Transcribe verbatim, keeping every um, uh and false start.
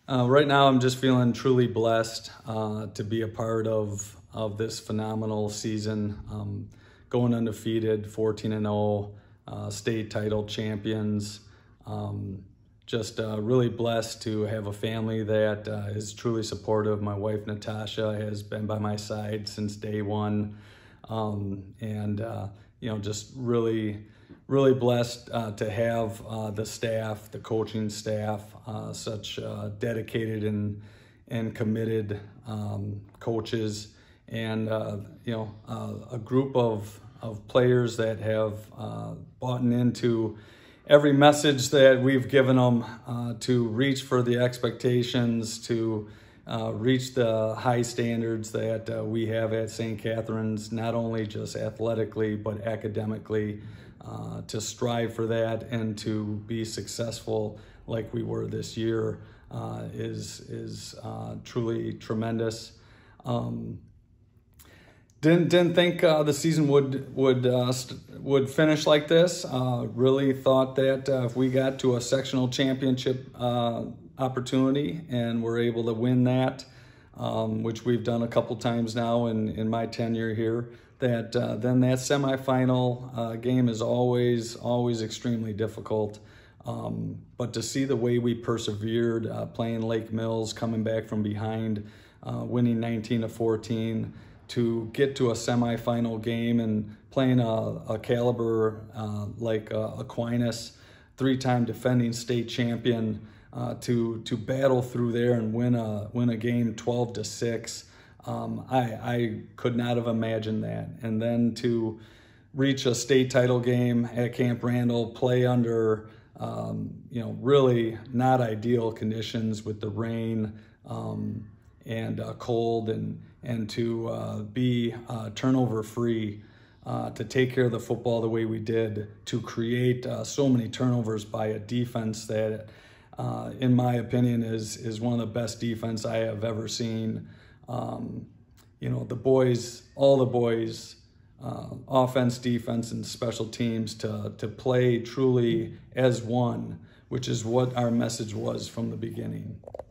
Uh, right now, I'm just feeling truly blessed uh, to be a part of of this phenomenal season. Um, going undefeated, fourteen and oh, uh, state title champions. Um, just uh, really blessed to have a family that uh, is truly supportive. My wife Natasha has been by my side since day one, um, and uh, you know, just really. Really blessed uh, to have uh, the staff, the coaching staff, uh, such uh, dedicated and and committed um, coaches, and uh, you know uh, a group of of players that have uh, bought into every message that we've given them uh, to reach for the expectations, to uh, reach the high standards that uh, we have at Saint Catherine's, not only just athletically but academically. Uh, to strive for that and to be successful like we were this year uh, is is uh, truly tremendous. Um, didn't didn't think uh, the season would would uh, would finish like this. Uh, really thought that uh, if we got to a sectional championship uh, opportunity and were able to win that, um, which we've done a couple times now in in my tenure here, that uh, then that semifinal uh, game is always, always extremely difficult. Um, but to see the way we persevered, uh, playing Lake Mills, coming back from behind, uh, winning nineteen to fourteen, to get to a semifinal game and playing a, a caliber uh, like uh, Aquinas, three-time defending state champion, uh, to to battle through there and win a win a game twelve to six. Um, I, I could not have imagined that. And then to reach a state title game at Camp Randall, play under, um, you know, really not ideal conditions with the rain um, and uh, cold, and, and to uh, be uh, turnover free, uh, to take care of the football the way we did, to create uh, so many turnovers by a defense that, uh, in my opinion, is, is one of the best defense I have ever seen. Um, you know, the boys, all the boys, uh, offense, defense, and special teams to, to play truly as one, which is what our message was from the beginning.